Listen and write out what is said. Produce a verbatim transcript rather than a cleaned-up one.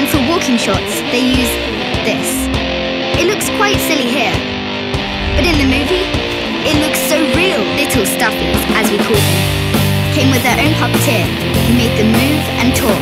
For walking shots, they use this. It looks quite silly here, but in the movie, it looks so real. Little stuffies, as we call them, came with their own puppeteer who made them move and talk.